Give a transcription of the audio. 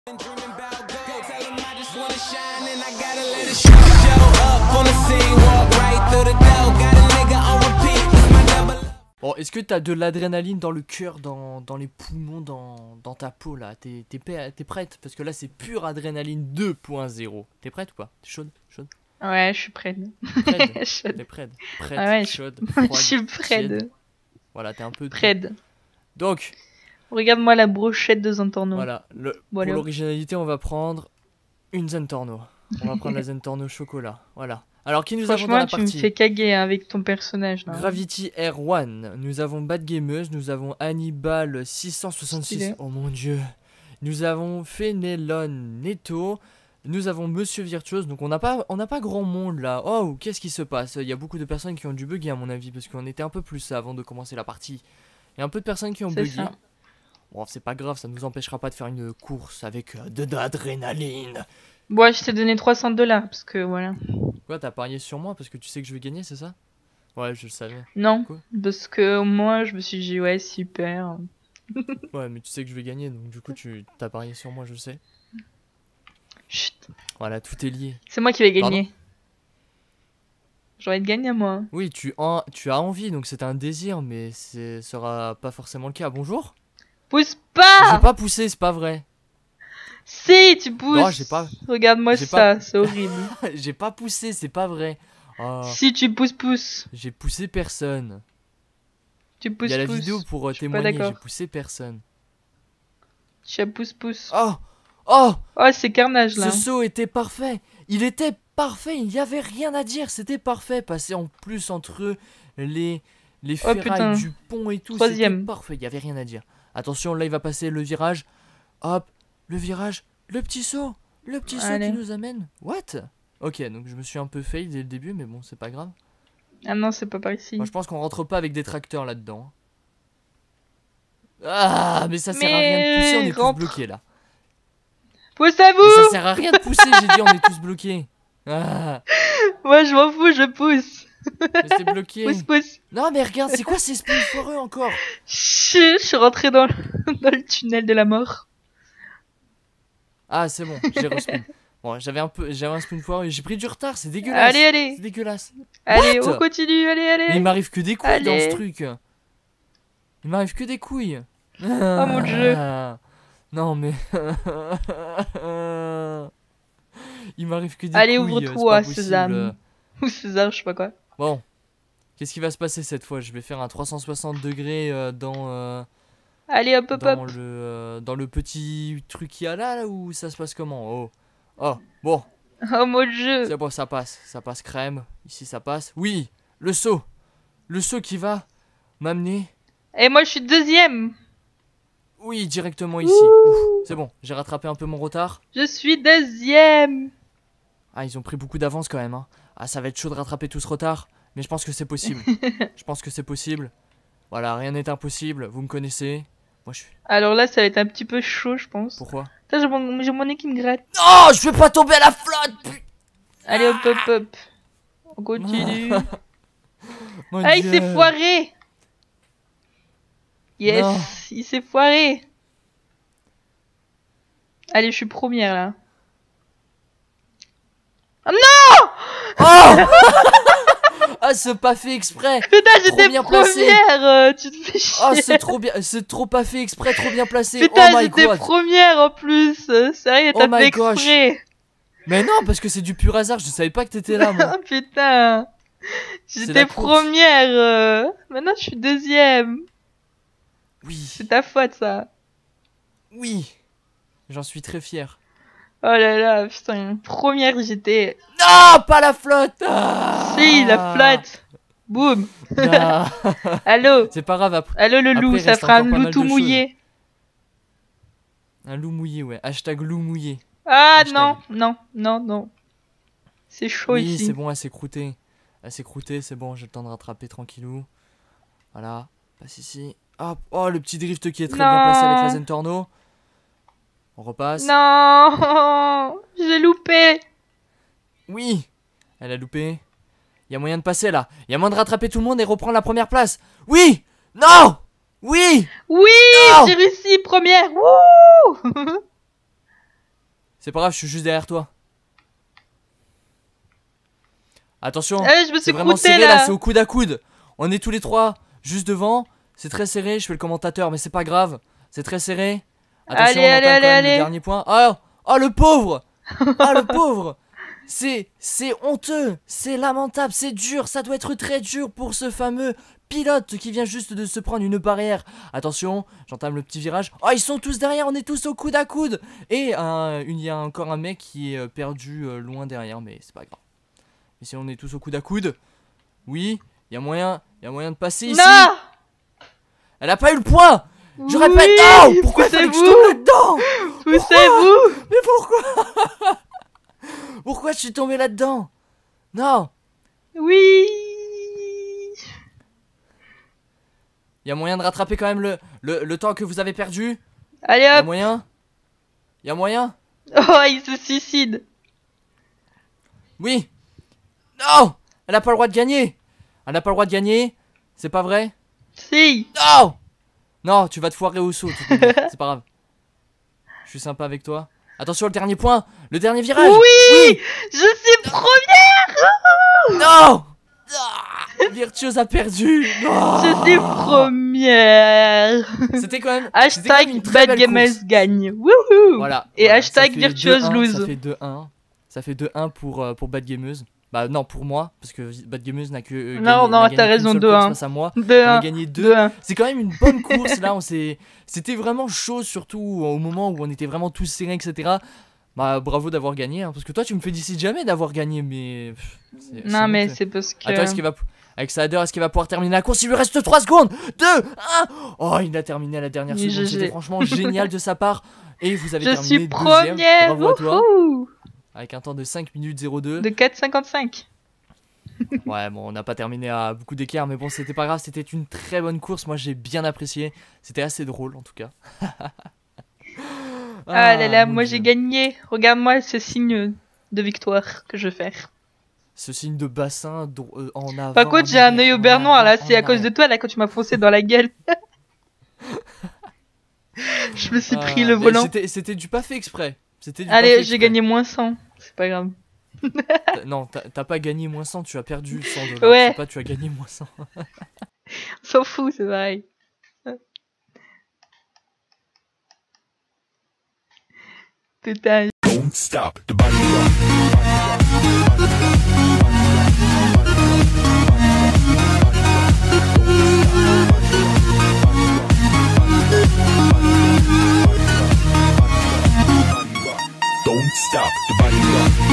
Bon, est-ce que t'as de l'adrénaline dans le cœur, dans les poumons, dans ta peau là? T'es prête? Parce que là c'est pure adrénaline 2.0. T'es prête ou pas? T'es chaude? Ouais, je suis prête. Prête? T'es prête? Prête, ah ouais, chaude, je froide, suis prête. Voilà, t'es un peu prête. Donc, regarde-moi la brochette de Zentorno. voilà, pour l'originalité, on va prendre une Zentorno. On va prendre la Zentorno chocolat. Voilà. Alors, qui nous avons dans la partie? Tu me fais caguer avec ton personnage là. Gravity R1. Nous avons Bad Gameuse. Nous avons Hannibal 666. Oh mon dieu. Nous avons Fenelon Neto. Nous avons Monsieur Virtuose. Donc, on n'a pas grand monde là. Oh, qu'est-ce qui se passe? Il y a beaucoup de personnes qui ont dû bugger à mon avis. Parce qu'on était un peu plus avant de commencer la partie. Il y a un peu de personnes qui ont bugué. Ça. Bon, c'est pas grave. Ça nous empêchera pas de faire une course avec de l'adrénaline. Bon, je t'ai donné 300 $, parce que voilà. Quoi, t'as parié sur moi parce que tu sais que je vais gagner, c'est ça? Ouais, je le savais. Non, parce que moi, je me suis dit, ouais, super. Ouais, mais tu sais que je vais gagner, donc du coup, t'as parié sur moi, je le sais. Chut. Voilà, tout est lié. C'est moi qui vais gagner. J'aurais de gagner, moi. Oui, tu as envie, donc c'est un désir, mais ce sera pas forcément le cas. Bonjour? Pousse pas! J'ai pas poussé, c'est pas vrai. Si, tu pousses. Non, j'ai pas. Regarde-moi ça, c'est horrible. J'ai pas poussé, c'est pas vrai. Oh. Si, tu pousses. J'ai poussé personne. Tu pousses. Il y a la vidéo pour témoigner, j'ai poussé personne. Tu as pousse. Oh! Oh! Oh, c'est carnage là. Ce saut était parfait. Il était parfait, il n'y avait rien à dire, c'était parfait. Passer en plus entre les ferrailles du pont et tout, c'était parfait, il n'y avait rien à dire. Attention, là il va passer le virage. Hop! Le virage, le petit saut qui nous amène. What? Ok, donc je me suis un peu fail dès le début, mais bon, c'est pas grave. Ah non, c'est pas par ici. Moi, je pense qu'on rentre pas avec des tracteurs là-dedans. Ah, mais ça sert à rien de pousser, on est tous bloqués là. Pousse à vous! Mais ça sert à rien de pousser, j'ai dit, on est tous bloqués. Ah. Moi, je m'en fous, je pousse. Mais c'est bloqué. Pousse. Non, mais regarde, c'est quoi ces spawns foireux encore? Je suis rentré dans le tunnel de la mort. Ah, c'est bon, j'ai respawn. Bon, j'avais un spawn foireux, j'ai pris du retard, c'est dégueulasse. Allez. C'est dégueulasse. Allez, on continue, allez. Mais il m'arrive que des couilles dans ce truc. Il m'arrive que des couilles. Oh mon dieu. Non, mais. Il m'arrive que des couilles. Allez, ouvre-toi, Sésame. Ou César, je sais pas quoi. Bon. Qu'est-ce qui va se passer cette fois? Je vais faire un 360 degrés dans. Allez, hop. Dans le petit truc qu'il y a là où ça se passe comment? Oh, bon. Oh mon dieu. C'est bon, ça passe crème. Ici ça passe. Oui, le saut qui va m'amener. Et moi je suis deuxième. Oui, directement ici. C'est bon, j'ai rattrapé un peu mon retard. Je suis deuxième. Ah, ils ont pris beaucoup d'avance quand même. Hein. Ah, ça va être chaud de rattraper tout ce retard. Mais je pense que c'est possible. Voilà, rien n'est impossible. Vous me connaissez. Moi, je suis... Alors là, ça va être un petit peu chaud, je pense. Pourquoi? J'ai mon nez qui me gratte. Non, je vais pas tomber à la flotte. Allez, hop. On continue. Ah, il s'est foiré. Yes, non. Il s'est foiré. Allez, je suis première là. Oh non! Oh! Ah, c'est pas fait exprès. Putain, j'étais première. Tu te fais chier. Oh, c'est trop bien, c'est trop pas fait exprès, trop bien placé. Putain, j'étais première en plus. Sérieux, t'as fait exprès. Mais non, parce que c'est du pur hasard. Je savais pas que t'étais là, moi. Putain, j'étais première. Maintenant, je suis deuxième. Oui. C'est ta faute, ça. Oui. J'en suis très fier. Oh là là, putain, première, j'étais... Non, pas la flotte. Ah. Si, la flotte. Boum. Ah. Allô. C'est pas grave. Allô, le loup, ça fera un loup tout mouillé. Un loup mouillé, ouais. Hashtag loup mouillé. Ah non. C'est chaud ici. Oui, c'est bon, elle s'est croûtée. C'est bon, j'ai le temps de rattraper tranquillou. Voilà, passe ici. Hop. Oh, le petit drift qui est très bien placé avec la Zentorno. On repasse. Non, j'ai loupé. Oui, elle a loupé. Il y a moyen de passer là. Il y a moyen de rattraper tout le monde et reprendre la première place. Oui. Non. Oui. Oui, j'ai réussi première. Wouh. C'est pas grave, je suis juste derrière toi. Attention, je me c'est suis vraiment croûté serré là, là. c'est au coude à coude. On est tous les trois juste devant. C'est très serré, je fais le commentateur, mais c'est pas grave. C'est très serré. Attention, Allez, on allez, entame quand même allez. le dernier point. Oh le pauvre. Ah le pauvre. C'est honteux, c'est lamentable, c'est dur. Ça doit être très dur pour ce fameux pilote qui vient juste de se prendre une barrière. Attention, j'entame le petit virage. Oh, ils sont tous derrière, on est tous au coude à coude. Et il y a encore un mec qui est perdu loin derrière, mais c'est pas grave. Ici on est tous au coude à coude. Oui, il y a moyen de passer ici. Non. Elle a pas eu le point. Je répète, Oui, non. Pourquoi il fallait que je poussez-vous. tombe là-dedans? Poussez-vous. Mais pourquoi? Pourquoi je suis tombé là-dedans? Non. Oui. Il y a moyen de rattraper quand même le temps que vous avez perdu. Allez Il y a hop. moyen? Il y a moyen? Oh, il se suicide. Oui. Non. Elle a pas le droit de gagner. Elle n'a pas le droit de gagner. C'est pas vrai? Si. Non. Non, tu vas te foirer au saut. C'est pas grave. Je suis sympa avec toi. Attention, le dernier point. Le dernier virage. Oui. Je suis première. Non. Virtuose a perdu. Non. Je suis première. C'était quand même. Hashtag une très Bad belle Gamers course. gagne. Wouhou. Voilà. Et voilà, hashtag ça fait Virtuose 2-1, lose. Ça fait 2-1. Ça fait 2-1 pour Bad Gameuse. Bah non, pour moi, parce que Bad Gameuse n'a que Non, non, t'as raison, 2-1. face à moi. 2-1. On a gagné 2. 2-1. C'est quand même une bonne course là. C'était vraiment chaud, surtout au moment où on était vraiment tous serrés, etc. Bah bravo d'avoir gagné, hein, parce que toi tu me félicite jamais d'avoir gagné, mais. Non, mais c'est parce que. Attends, avec Saader, est-ce qu'il va pouvoir terminer la course? Il lui reste 3 secondes. 2, 1. Oh, il a terminé à la dernière Oui, seconde. C'était franchement génial de sa part. Et vous avez Je terminé suis deuxième. première. Bravo à toi. Wouhou. Avec un temps de 5 minutes 02. De 4,55. Ouais, bon, on n'a pas terminé à beaucoup d'écart, mais bon, c'était pas grave. C'était une très bonne course. Moi, j'ai bien apprécié. C'était assez drôle, en tout cas. Ah là là, mon moi Dieu. j'ai gagné. Regarde-moi ce signe de victoire que je fais. Ce signe de bassin en avant. Par contre, en j'ai un arrière, œil au en bernois là. avant, C'est en à cause de arrière. toi là quand tu m'as foncé dans la gueule. Je me suis pris le Mais volant. C'était du pas fait exprès. C'était du pas fait Allez, exprès. j'ai gagné moins 100. C'est pas grave. Non, t'as pas gagné moins 100, tu as perdu 100 $. Ouais. C'est pas tu as gagné moins 100. On s'en fout, c'est pareil. Putain. Don't stop the body rock. Don't stop the body rock.